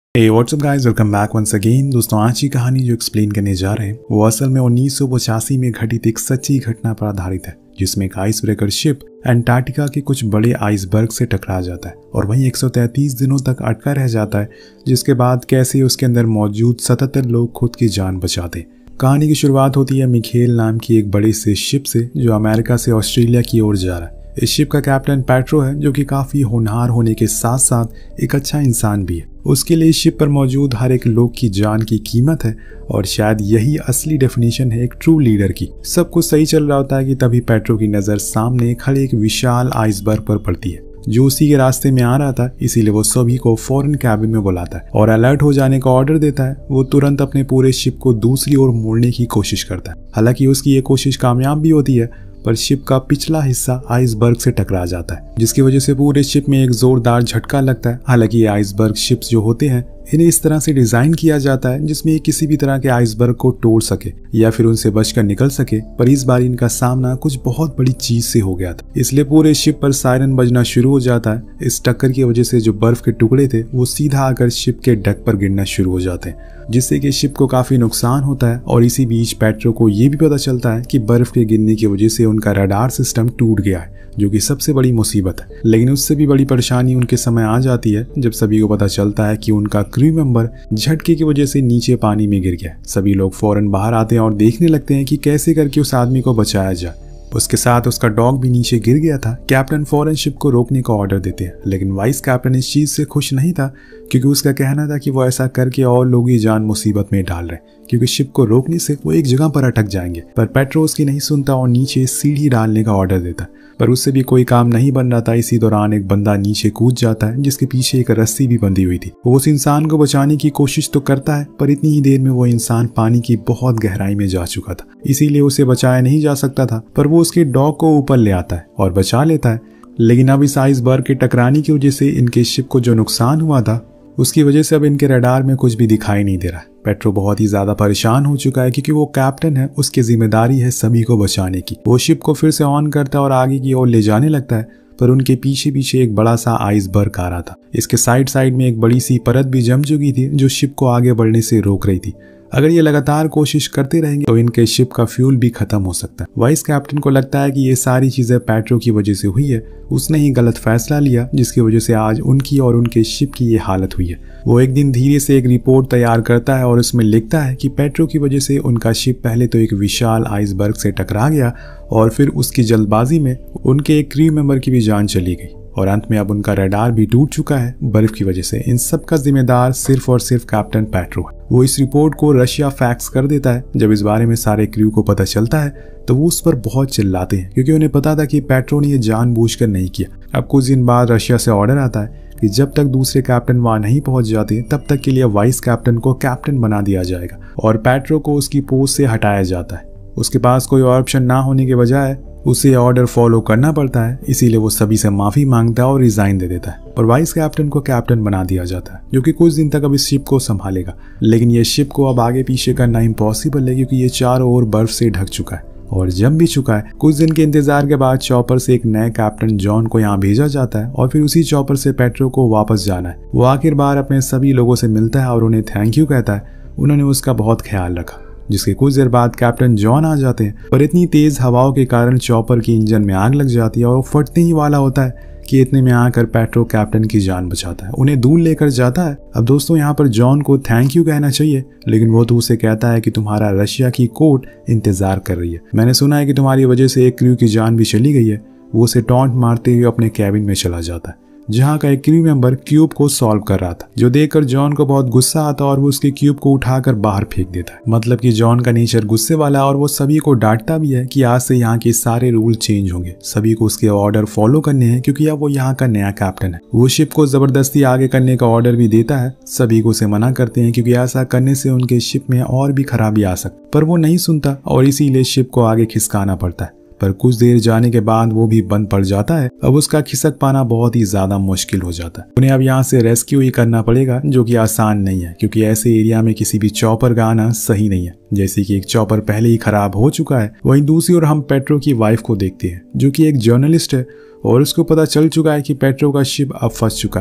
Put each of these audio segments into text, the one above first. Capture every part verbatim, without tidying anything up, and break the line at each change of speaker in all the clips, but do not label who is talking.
Hey, what's up guys? Welcome back once again। दोस्तों आज की कहानी जो एक्सप्लेन करने जा रहे हैं वो असल में उन्नीस सौ पचासी में घटित एक सच्ची घटना पर आधारित है, जिसमें एक आइस ब्रेकर शिप एंटार्क्टिका के कुछ बड़े आइसबर्ग से टकरा जाता है और वहीं एक सौ तैंतीस दिनों तक अटका रह जाता है, जिसके बाद कैसे उसके अंदर मौजूद सतहत्तर लोग खुद की जान बचाते। कहानी की शुरुआत होती है मिखेल नाम की एक बड़े से शिप से जो अमेरिका से ऑस्ट्रेलिया की ओर जा रहा है। इस शिप का कैप्टन पेट्रो है, जो कि काफी होनहार होने के साथ साथ एक अच्छा इंसान भी है। उसके लिए इस शिप पर मौजूद हर एक लोग की जान की कीमत है और शायद यही असली डेफिनेशन है एक ट्रू लीडर की। सब कुछ सही चल रहा होता है कि तभी पेट्रो की नजर सामने खड़े एक विशाल आइसबर्ग पर पड़ती है जो उसी के रास्ते में आ रहा था। इसीलिए वो सभी को फौरन कैबिन में बुलाता है और अलर्ट हो जाने का ऑर्डर देता है। वो तुरंत अपने पूरे शिप को दूसरी ओर मोड़ने की कोशिश करता है। हालांकि उसकी ये कोशिश कामयाब भी होती है, पर शिप का पिछला हिस्सा आइसबर्ग से टकरा जाता है, जिसकी वजह से पूरे शिप में एक जोरदार झटका लगता है। हालांकि ये आइसबर्ग शिप्स जो होते हैं इन्हें इस तरह से डिजाइन किया जाता है जिसमें ये किसी भी तरह के आइसबर्ग को तोड़ सके या फिर उनसे बचकर निकल सके, पर इस बार इनका सामना कुछ बहुत बड़ी चीज से हो गया था। इसलिए पूरे शिप पर सायरन बजना शुरू हो जाता है। इस टक्कर की वजह से जो बर्फ के टुकड़े थे वो सीधा आकर शिप के डेक पर गिरना शुरू हो जाते हैं, जिससे कि शिप को काफी नुकसान होता है। और इसी बीच पेट्रो को ये भी पता चलता है कि बर्फ के गिरने की वजह से उनका रडार सिस्टम टूट गया है, जो कि सबसे बड़ी मुसीबत है। लेकिन उससे भी बड़ी परेशानी उनके समय आ जाती है जब सभी को पता चलता है कि उनका क्रू मेंबर झटके की वजह से नीचे पानी में गिर गया। सभी लोग फौरन बाहर आते हैं और देखने लगते हैं कि कैसे करके उस आदमी को बचाया जाए। उसके साथ उसका डॉग भी नीचे गिर गया था। कैप्टन फौरन शिप को रोकने का ऑर्डर देते हैं, लेकिन वाइस कैप्टन इस चीज से खुश नहीं था, क्योंकि उसका कहना था कि वो ऐसा करके और लोगों की जान मुसीबत में डाल रहे हैं, क्योंकि शिप को रोकने से वो एक जगह पर अटक जाएंगे। पर पेट्रो उसकी नहीं सुनता और नीचे सीढ़ी डालने का ऑर्डर देता, पर उससे भी कोई काम नहीं बन रहा था। इसी दौरान एक बंदा नीचे कूद जाता है, जिसके पीछे एक रस्सी भी बंधी हुई थी। वो उस इंसान को बचाने की कोशिश तो करता है, पर इतनी ही देर में वो इंसान पानी की बहुत गहराई में जा चुका था, इसीलिए उसे बचाया नहीं जा सकता था। पर वो उसके डॉग को ऊपर ले आता है और बचा लेता है। लेकिन अब इस आइसबर्ग के टकराने की वजह से इनके शिप को जो नुकसान हुआ था उसकी वजह से अब इनके रडार में कुछ भी दिखाई नहीं दे रहा है। पेट्रो बहुत ही ज्यादा परेशान हो चुका है, क्योंकि वो कैप्टन है, उसकी जिम्मेदारी है सभी को बचाने की। वो शिप को फिर से ऑन करता है और आगे की ओर ले जाने लगता है, पर उनके पीछे पीछे एक बड़ा सा आइसबर्ग आ रहा था। इसके साइड साइड में एक बड़ी सी परत भी जम चुकी थी जो शिप को आगे बढ़ने से रोक रही थी। अगर ये लगातार कोशिश करते रहेंगे तो इनके शिप का फ्यूल भी खत्म हो सकता है। वाइस कैप्टन को लगता है कि ये सारी चीजें पेट्रो की वजह से हुई है। उसने ही गलत फैसला लिया, जिसकी वजह से आज उनकी और उनके शिप की ये हालत हुई है। वो एक दिन धीरे से एक रिपोर्ट तैयार करता है और उसमें लिखता है कि पेट्रो की वजह से उनका शिप पहले तो एक विशाल आइसबर्ग से टकरा गया और फिर उसकी जल्दबाजी में उनके एक क्रू मेंबर की भी जान चली गई और अंत में अब उनका रडार भी टूट चुका है बर्फ की वजह से। इन सब का जिम्मेदार सिर्फ और सिर्फ कैप्टन पेट्रो है। वो इस रिपोर्ट को रशिया फैक्स कर देता है। जब इस बारे में सारे क्रू को पता चलता है तो वो उस पर बहुत चिल्लाते हैं, क्योंकि उन्हें पता था कि पेट्रो ने ये जानबूझकर नहीं किया। अब कुछ दिन बाद रशिया से ऑर्डर आता है कि जब तक दूसरे कैप्टन वहां नहीं पहुंच जाते तब तक के लिए वाइस कैप्टन को कैप्टन बना दिया जाएगा और पेट्रो को उसकी पोस्ट से हटाया जाता है। उसके पास कोई और ऑप्शन ना होने के बजाय उसे ऑर्डर फॉलो करना पड़ता है, इसीलिए वो सभी से माफी मांगता है और रिजाइन दे देता है और वाइस कैप्टन को कैप्टन बना दिया जाता है, जो कि कुछ दिन तक अब इस शिप को संभालेगा। लेकिन ये शिप को अब आगे पीछे करना इम्पॉसिबल है, क्योंकि ये चारों ओर बर्फ से ढक चुका है और जम भी चुका है। कुछ दिन के इंतजार के बाद चॉपर से एक नए कैप्टन जॉन को यहाँ भेजा जाता है और फिर उसी चॉपर से पेट्रो को वापस जाना है। वो आखिर बार अपने सभी लोगों से मिलता है और उन्हें थैंक यू कहता है। उन्होंने उसका बहुत ख्याल रखा। जिसके कुछ देर बाद कैप्टन जॉन आ जाते हैं, पर इतनी तेज हवाओं के कारण चॉपर की इंजन में आग लग जाती है और वो फटने ही वाला होता है कि इतने में आकर पेट्रो कैप्टन की जान बचाता है, उन्हें दूर लेकर जाता है। अब दोस्तों यहाँ पर जॉन को थैंक यू कहना चाहिए, लेकिन वो तो उसे कहता है कि तुम्हारा रशिया की कोर्ट इंतजार कर रही है। मैंने सुना है कि तुम्हारी वजह से एक क्रू की जान भी चली गई है। वो उसे टॉन्ट मारते हुए अपने कैबिन में चला जाता है, जहाँ का एक क्रू मेंबर क्यूब को सॉल्व कर रहा था, जो देखकर जॉन को बहुत गुस्सा आता और वो उसके क्यूब को उठाकर बाहर फेंक देता है। मतलब कि जॉन का नेचर गुस्से वाला और वो सभी को डांटता भी है कि आज से यहाँ के सारे रूल चेंज होंगे, सभी को उसके ऑर्डर फॉलो करने हैं, क्योंकि अब वो यहाँ का नया कैप्टन है। वो शिप को जबरदस्ती आगे करने का ऑर्डर भी देता है। सभी को उसे मना करते हैं, क्योंकि ऐसा करने से उनके शिप में और भी खराबी आ सकती, पर वो नहीं सुनता और इसीलिए शिप को आगे खिसकाना पड़ता है। पर कुछ देर जाने के बाद वो भी बंद पड़ जाता है। अब उसका खिसक पाना बहुत ही ज्यादा मुश्किल हो जाता है। उन्हें अब यहाँ से रेस्क्यू ही करना पड़ेगा, जो कि आसान नहीं है, क्योंकि ऐसे एरिया में किसी भी चॉपर का आना सही नहीं है। जैसे कि एक चॉपर पहले ही खराब हो चुका है, वहीं दूसरी ओर हम पेट्रो की वाइफ को देखते हैं, जो कि एक जर्नलिस्ट है और उसको पता चल चुका है कि पेट्रो का शिप अब फंस चुका है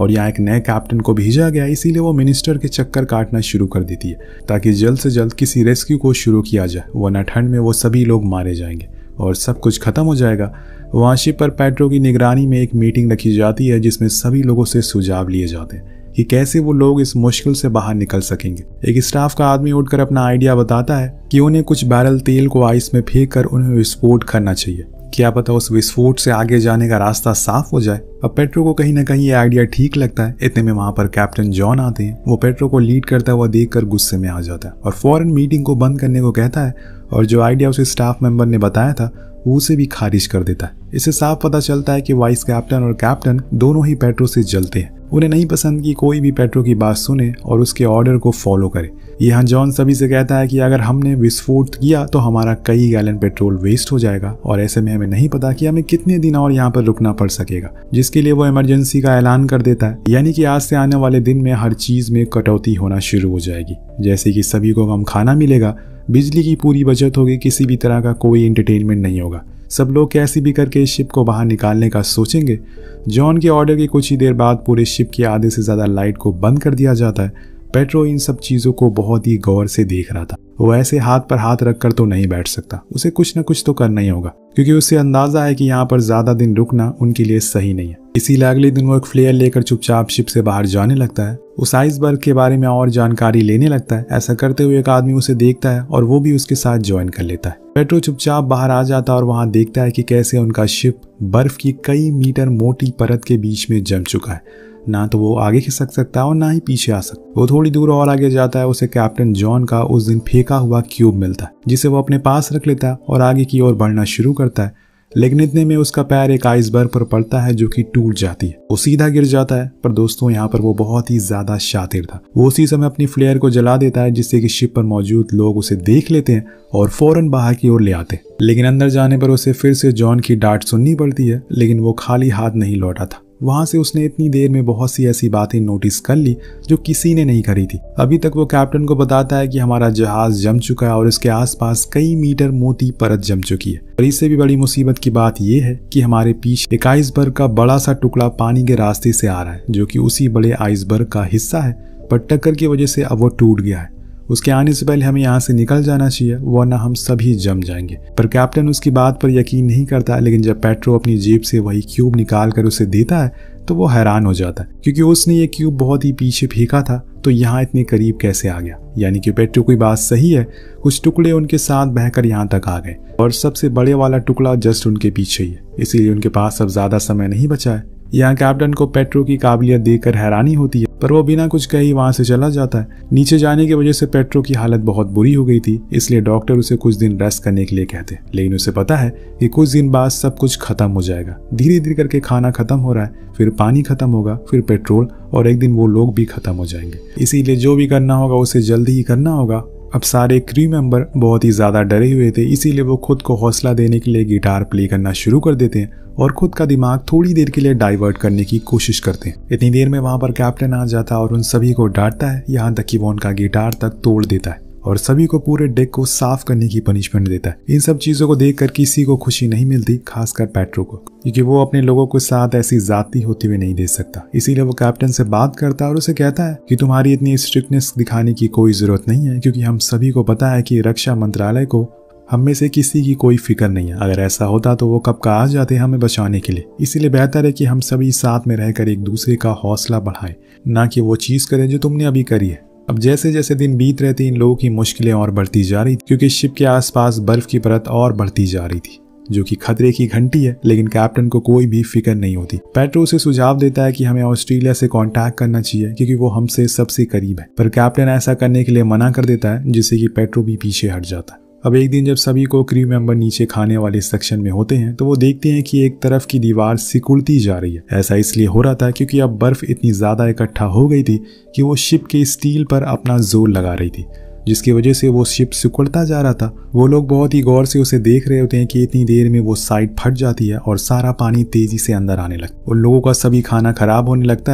और यहाँ एक नए कैप्टन को भेजा गया, इसीलिए वो मिनिस्टर के चक्कर काटना शुरू कर देती है ताकि जल्द से जल्द किसी रेस्क्यू को शुरू किया जाए, वरना ठंड में वो सभी लोग मारे जाएंगे और सब कुछ खत्म हो जाएगा। वहाँ शिप पर पेट्रो की निगरानी में एक मीटिंग रखी जाती है जिसमें सभी लोगों से सुझाव लिए जाते हैं कि कैसे वो लोग इस मुश्किल से बाहर निकल सकेंगे। एक स्टाफ का आदमी उठकर अपना आइडिया बताता है कि उन्हें कुछ बैरल तेल को आइस में फेंक कर उन्हें विस्फोट करना चाहिए, क्या पता उस विस्फोट से आगे जाने का रास्ता साफ हो जाए। अब पेट्रो को कहीं ना कहीं ये आइडिया ठीक लगता है। इतने में वहां पर कैप्टन जॉन आते हैं। वो पेट्रो को लीड करता हुआ देखकर गुस्से में आ जाता है और फौरन मीटिंग को बंद करने को कहता है और जो आइडिया उसे स्टाफ मेंबर ने बताया था वो उसे भी खारिज कर देता है। इससे साफ पता चलता है कि वाइस कैप्टन और कैप्टन दोनों ही पेट्रो से जलते हैं। उन्हें नहीं पसंद कि कोई भी पेट्रो की बात सुने और उसके ऑर्डर को फॉलो करे। यहाँ जॉन सभी से कहता है कि अगर हमने विस्फोट किया तो हमारा कई गैलन पेट्रोल वेस्ट हो जाएगा और ऐसे में हमें नहीं पता कि हमें कितने दिन और यहाँ पर रुकना पड़ सकेगा, जिसके लिए वो इमरजेंसी का ऐलान कर देता है, यानी कि आज से आने वाले दिन में हर चीज में कटौती होना शुरू हो जाएगी, जैसे कि सभी को कम खाना मिलेगा, बिजली की पूरी बचत होगी, किसी भी तरह का कोई एंटरटेनमेंट नहीं होगा, सब लोग कैसे भी करके शिप को बाहर निकालने का सोचेंगे। जॉन के ऑर्डर के कुछ ही देर बाद पूरे शिप की आधे से ज्यादा लाइट को बंद कर दिया जाता है। पेट्रो इन सब चीजों को बहुत ही गौर से देख रहा था। वो ऐसे हाथ पर हाथ रखकर तो नहीं बैठ सकता, उसे कुछ न कुछ तो करना ही होगा, क्योंकि उसे अंदाजा है कि यहाँ पर ज्यादा दिन रुकना उनके लिए सही नहीं है। इसीलिए अगले दिन वो एक फ्लेयर लेकर चुपचाप शिप से बाहर जाने लगता है, उस आइसबर्ग के बारे में और जानकारी लेने लगता है। ऐसा करते हुए एक आदमी उसे देखता है और वो भी उसके साथ ज्वाइन कर लेता है। पेट्रो चुपचाप बाहर आ जाता है और वहां देखता है कि कैसे उनका शिप बर्फ की कई मीटर मोटी परत के बीच में जम चुका है। ना तो वो आगे खिसक सकता है और ना ही पीछे आ सकता। वो थोड़ी दूर और आगे जाता है, उसे कैप्टन जॉन का उस दिन फेंका हुआ क्यूब मिलता है, जिसे वो अपने पास रख लेता है और आगे की ओर बढ़ना शुरू करता है। लेकिन इतने में उसका पैर एक आइसबर्ग पर पड़ता है जो कि टूट जाती है। वो सीधा गिर जाता है, पर दोस्तों यहाँ पर वो बहुत ही ज्यादा शातिर था। वो उसी समय अपनी फ्लेयर को जला देता है, जिससे कि शिप पर मौजूद लोग उसे देख लेते हैं और फौरन बाहर की ओर ले आते हैं। लेकिन अंदर जाने पर उसे फिर से जॉन की डांट सुननी पड़ती है, लेकिन वो खाली हाथ नहीं लौटा था। वहां से उसने इतनी देर में बहुत सी ऐसी बातें नोटिस कर ली जो किसी ने नहीं करी थी। अभी तक वो कैप्टन को बताता है कि हमारा जहाज जम चुका है और इसके आसपास कई मीटर मोटी परत जम चुकी है। और इससे भी बड़ी मुसीबत की बात यह है कि हमारे पीछे एक आइसबर्ग का बड़ा सा टुकड़ा पानी के रास्ते से आ रहा है, जो कि उसी बड़े आइसबर्ग का हिस्सा है, पर टक्कर की वजह से अब वो टूट गया है। उसके आने से पहले हमें यहाँ से निकल जाना चाहिए, वरना हम सभी जम जाएंगे। पर कैप्टन उसकी बात पर यकीन नहीं करता, लेकिन जब पेट्रो अपनी जेब से वही क्यूब निकाल कर उसे देता है तो वो हैरान हो जाता है, क्योंकि उसने ये क्यूब बहुत ही पीछे फेंका था, तो यहाँ इतने करीब कैसे आ गया। यानी कि पेट्रो की बात सही है, कुछ टुकड़े उनके साथ बहकर यहाँ तक आ गए और सबसे बड़े वाला टुकड़ा जस्ट उनके पीछे ही है, इसीलिए उनके पास अब ज्यादा समय नहीं बचा है। यहाँ कैप्टन को पेट्रो की काबिलियत देखकर हैरानी होती है, पर वो बिना कुछ कहे वहां से चला जाता है। नीचे जाने की वजह से पेट्रो की हालत बहुत बुरी हो गई थी, इसलिए डॉक्टर उसे कुछ दिन रेस्ट करने के लिए कहते हैं। लेकिन उसे पता है कि कुछ दिन बाद सब कुछ खत्म हो जाएगा। धीरे धीरे करके खाना खत्म हो रहा है, फिर पानी खत्म होगा, फिर पेट्रोल, और एक दिन वो लोग भी खत्म हो जाएंगे। इसीलिए जो भी करना होगा उसे जल्दी ही करना होगा। अब सारे क्रू मेंबर बहुत ही ज्यादा डरे हुए थे, इसीलिए वो खुद को हौसला देने के लिए गिटार प्ले करना शुरू कर देते हैं और खुद का दिमाग थोड़ी देर के लिए डाइवर्ट करने की कोशिश करते हैं। इतनी देर में वहां पर कैप्टन आ जाता है और उन सभी को डांटता है, यहाँ तक कि वो उनका गिटार तक तोड़ देता है और सभी को पूरे डेक को साफ करने की पनिशमेंट देता है। इन सब चीजों को देखकर किसी को खुशी नहीं मिलती, खासकर पेट्रो को, क्योंकि वो अपने लोगों के साथ ऐसी जाती होती हुई नहीं दे सकता। इसीलिए वो कैप्टन से बात करता है और उसे कहता है कि तुम्हारी इतनी स्ट्रिक्टनेस दिखाने की कोई जरूरत नहीं है, क्योंकि हम सभी को पता है कि रक्षा मंत्रालय को हम में से किसी की कोई फिक्र नहीं है। अगर ऐसा होता तो वो कब का आ जाते हमें बचाने के लिए। इसीलिए बेहतर है कि हम सभी साथ में रहकर एक दूसरे का हौसला बढ़ाएं, ना कि वो चीज करें जो तुमने अभी करी है। अब जैसे जैसे दिन बीत रहे थे, इन लोगों की मुश्किलें और बढ़ती जा रही थी, क्योंकि शिप के आसपास बर्फ की परत और बढ़ती जा रही थी, जो कि खतरे की घंटी है। लेकिन कैप्टन को कोई भी फिक्र नहीं होती। पेट्रो उसे सुझाव देता है कि हमें ऑस्ट्रेलिया से कांटेक्ट करना चाहिए, क्योंकि वो हमसे सबसे करीब है, पर कैप्टन ऐसा करने के लिए मना कर देता है, जिससे कि पेट्रो भी पीछे हट जाता है। अब एक दिन जब सभी को क्रू मेंबर नीचे खाने वाले सेक्शन में होते हैं, तो वो देखते हैं कि एक तरफ की दीवार सिकुड़ती जा रही है। ऐसा इसलिए हो रहा था क्योंकि अब बर्फ इतनी ज्यादा इकट्ठा हो गई थी कि वो शिप के स्टील पर अपना जोर लगा रही थी, जिसकी वजह से वो शिप सिकुड़ता जा रहा था। वो लोग बहुत ही गौर से उसे देख रहे होते हैं कि इतनी देर में वो साइड फट जाती है और सारा पानी तेजी से अंदर आने लगता है। उन लोगों का सभी खाना खराब होने लगता है।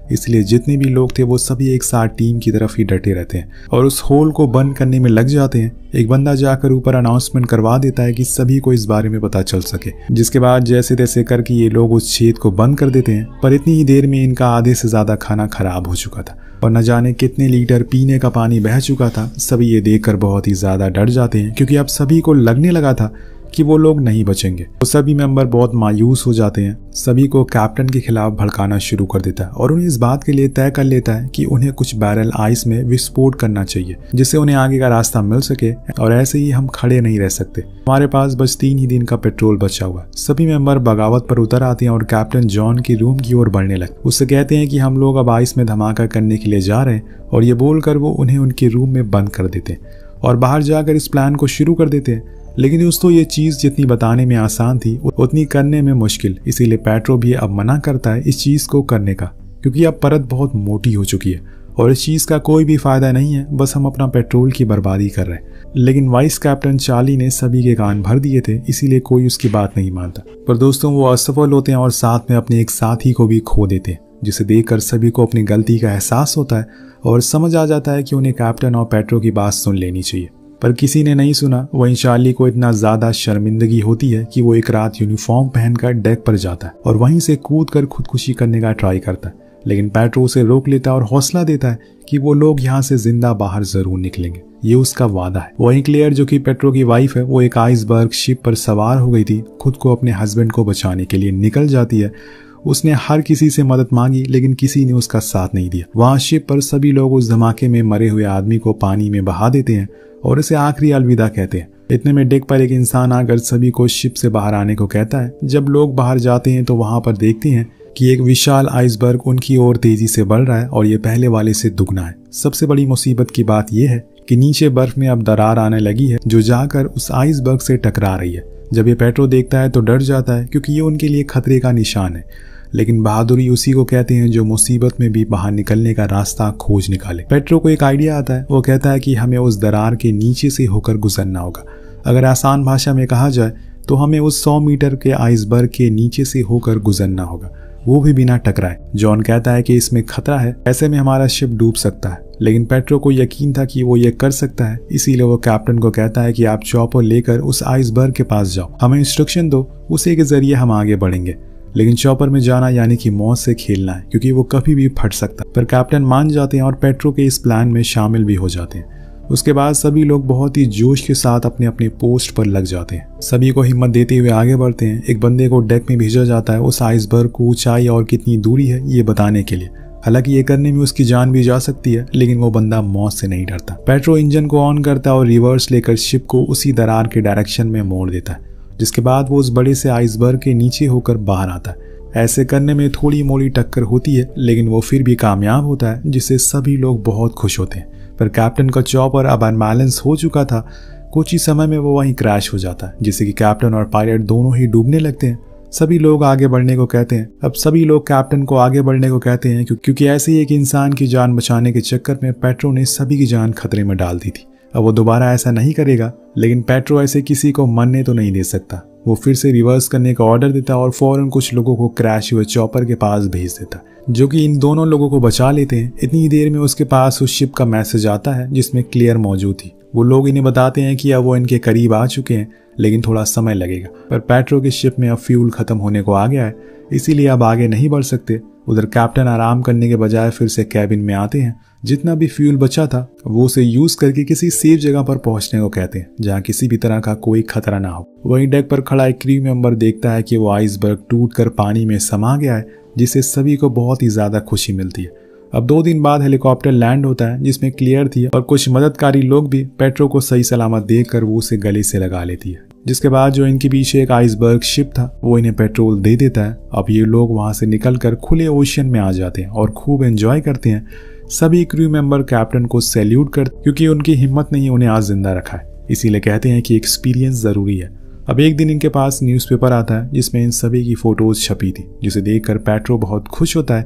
इसलिए जितने भी लोग थे वो सभी एक साथ टीम की तरफ ही डटे रहते हैं और उस होल को बंद करने में लग जाते हैं। एक बंदा जाकर ऊपर अनाउंसमेंट करवा देता है कि सभी को इस बारे में पता चल सके, जिसके बाद जैसे तैसे करके ये लोग उस छेद को बंद कर देते हैं। पर इतनी ही देर में इनका आधे से ज्यादा खाना खराब हो चुका था और न जाने कितने लीटर पीने का पानी बह चुका था। सभी ये देखकर बहुत ही ज्यादा डर जाते हैं क्योंकि अब सभी को लगने लगा था कि वो लोग नहीं बचेंगे। तो सभी मेंबर बहुत मायूस हो जाते हैं, सभी को कैप्टन के खिलाफ भड़काना शुरू कर देता है और उन्हें इस बात के लिए तय कर लेता है कि उन्हें कुछ बैरल आइस में विस्फोट करना चाहिए जिससे उन्हें आगे का रास्ता मिल सके और ऐसे ही हम खड़े नहीं रह सकते। हमारे पास बस तीन ही दिन का पेट्रोल बचा हुआ। सभी मेंबर बगावत पर उतर आते हैं और कैप्टन जॉन की रूम की ओर बढ़ने लगते। उससे कहते हैं कि हम लोग अब आइस में धमाका करने के लिए जा रहे हैं और ये बोलकर वो उन्हें उनके रूम में बंद कर देते हैं और बाहर जाकर इस प्लान को शुरू कर देते हैं। लेकिन दोस्तों ये चीज जितनी बताने में आसान थी उतनी करने में मुश्किल, इसीलिए पेट्रो भी अब मना करता है इस चीज को करने का क्योंकि अब परत बहुत मोटी हो चुकी है और इस चीज का कोई भी फायदा नहीं है, बस हम अपना पेट्रोल की बर्बादी कर रहे हैं। लेकिन वाइस कैप्टन चार्ली ने सभी के कान भर दिए थे, इसीलिए कोई उसकी बात नहीं मानता। पर दोस्तों वो असफल होते हैं और साथ में अपने एक साथी को भी खो देते हैं, जिसे देखकर सभी को अपनी गलती का एहसास होता है और समझ आ जाता है कि उन्हें कैप्टन और पेट्रो की बात सुन लेनी चाहिए। पर किसी ने नहीं सुना। वहीं चार्ली को इतना ज्यादा शर्मिंदगी होती है कि वो एक रात यूनिफॉर्म पहनकर डेक पर जाता है और वहीं से कूद कर खुदकुशी करने का ट्राई करता है, लेकिन पेट्रो उसे रोक लेता है और हौसला देता है कि वो लोग यहाँ से जिंदा बाहर जरूर निकलेंगे, ये उसका वादा है। वहीं क्लेयर जो कि पेट्रो की वाइफ है, वो एक आइसबर्ग शिप पर सवार हो गई थी, खुद को अपने हस्बैंड को बचाने के लिए निकल जाती है। उसने हर किसी से मदद मांगी लेकिन किसी ने उसका साथ नहीं दिया। वहां शिप पर सभी लोग उस धमाके में मरे हुए आदमी को पानी में बहा देते हैं और उसे आखिरी अलविदा कहते हैं। इतने में डेक पर एक इंसान आकर सभी को शिप से बाहर आने को कहता है। जब लोग बाहर जाते हैं तो वहां पर देखते हैं कि एक विशाल आइसबर्ग उनकी ओर तेजी से बढ़ रहा है और ये पहले वाले से दुगना है। सबसे बड़ी मुसीबत की बात यह है कि नीचे बर्फ में अब दरार आने लगी है जो जाकर उस आइसबर्ग से टकरा रही है। जब ये पेट्रो देखता है तो डर जाता है क्योंकि ये उनके लिए खतरे का निशान है, लेकिन बहादुरी उसी को कहते हैं जो मुसीबत में भी बाहर निकलने का रास्ता खोज निकाले। पेट्रो को एक आइडिया आता है। वो कहता है कि हमें उस दरार के नीचे से होकर गुजरना होगा। अगर आसान भाषा में कहा जाए तो हमें उस सौ मीटर के आइसबर्ग के नीचे से होकर गुजरना होगा, वो भी बिना टकराए। जॉन कहता है कि इसमें खतरा है, ऐसे में हमारा शिप डूब सकता है, लेकिन पेट्रो को यकीन था कि वो ये कर सकता है, इसीलिए वो कैप्टन को कहता है कि आप चॉपर लेकर उस आइसबर्ग के पास जाओ, हमें इंस्ट्रक्शन दो, उसी के जरिए हम आगे बढ़ेंगे। लेकिन चॉपर में जाना यानी कि मौत से खेलना है क्योंकि वो कभी भी फट सकता है। पर कैप्टन मान जाते हैं और पेट्रो के इस प्लान में शामिल भी हो जाते हैं। उसके बाद सभी लोग बहुत ही जोश के साथ अपने अपने पोस्ट पर लग जाते हैं। सभी को हिम्मत देते हुए आगे बढ़ते हैं। एक बंदे को डेक में भेजा जाता है उस आइसबर्ग को ऊंचाई और कितनी दूरी है ये बताने के लिए। हालांकि ये करने में उसकी जान भी जा सकती है, लेकिन वो बंदा मौत से नहीं डरता। पेट्रो इंजन को ऑन करता है और रिवर्स लेकर शिप को उसी दरार के डायरेक्शन में मोड़ देता है, जिसके बाद वो उस बड़े से आइसबर्ग के नीचे होकर बाहर आता है। ऐसे करने में थोड़ी मोड़ी टक्कर होती है, लेकिन वो फिर भी कामयाब होता है, जिससे सभी लोग बहुत खुश होते हैं। पर कैप्टन का चॉपर अब अनबैलेंस हो चुका था। कुछ ही समय में वो वहीं क्रैश हो जाता है, जिससे कि कैप्टन और पायलट दोनों ही डूबने लगते हैं। सभी लोग आगे बढ़ने को कहते हैं। अब सभी लोग कैप्टन को आगे बढ़ने को कहते हैं क्योंकि ऐसे ही एक इंसान की जान बचाने के चक्कर में पेट्रो ने सभी की जान खतरे में डाल दी थी। अब वो दोबारा ऐसा नहीं करेगा, लेकिन पेट्रो ऐसे किसी को मरने तो नहीं दे सकता। वो फिर से रिवर्स करने का ऑर्डर देता और फौरन कुछ लोगों को क्रैश हुए चॉपर के पास भेज देता, जो कि इन दोनों लोगों को बचा लेते हैं। इतनी देर में उसके पास उस शिप का मैसेज आता है जिसमें क्लियर मौजूद थी। वो लोग इन्हें बताते हैं कि अब वो इनके करीब आ चुके हैं, लेकिन थोड़ा समय लगेगा। पर पेट्रो की शिप में अब फ्यूल खत्म होने को आ गया है, इसीलिए अब आगे नहीं बढ़ सकते। उधर कैप्टन आराम करने के बजाय फिर से कैबिन में आते हैं। जितना भी फ्यूल बचा था वो उसे यूज करके किसी सेफ जगह पर पहुंचने को कहते हैं जहां किसी भी तरह का कोई खतरा ना हो। वहीं डेक पर खड़ा एक क्रू मेंबर देखता है कि वो आइसबर्ग टूटकर पानी में समा गया है, जिससे सभी को बहुत ही ज्यादा खुशी मिलती है। अब दो दिन बाद हेलीकॉप्टर लैंड होता है जिसमें क्लियर थी और कुछ मददकारी लोग भी। पेट्रो को सही सलामत देखकर वो उसे गले से लगा लेती है, जिसके बाद जो इनके पीछे एक आइसबर्ग शिप था वो इन्हें पेट्रोल दे देता है। अब ये लोग वहां से निकलकर खुले ओशन में आ जाते हैं और खूब एंजॉय करते हैं। सभी क्रू मेंबर कैप्टन को सैल्यूट करते क्योंकि उनकी हिम्मत नहीं उन्हें आज जिंदा रखा है, इसीलिए कहते हैं कि एक्सपीरियंस जरूरी है। अब एक दिन इनके पास न्यूज़पेपर आता है जिसमें इन सभी की फोटोज छपी थी, जिसे देखकर पेट्रो बहुत खुश होता है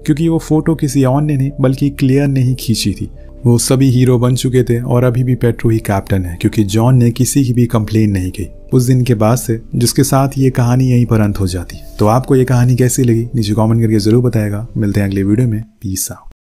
क्योंकि वो फोटो किसी और ने नहीं बल्कि क्लेयर ने ही खींची थी। वो सभी हीरो बन चुके थे और अभी भी पेट्रो ही कैप्टन है, क्योंकि जॉन ने किसी की भी कंप्लेन नहीं की उस दिन के बाद से, जिसके साथ ये कहानी यहीं पर अंत हो जाती। तो आपको ये कहानी कैसी लगी नीचे कमेंट करके जरूर बताएगा। मिलते हैं अगले वीडियो में। Peace out.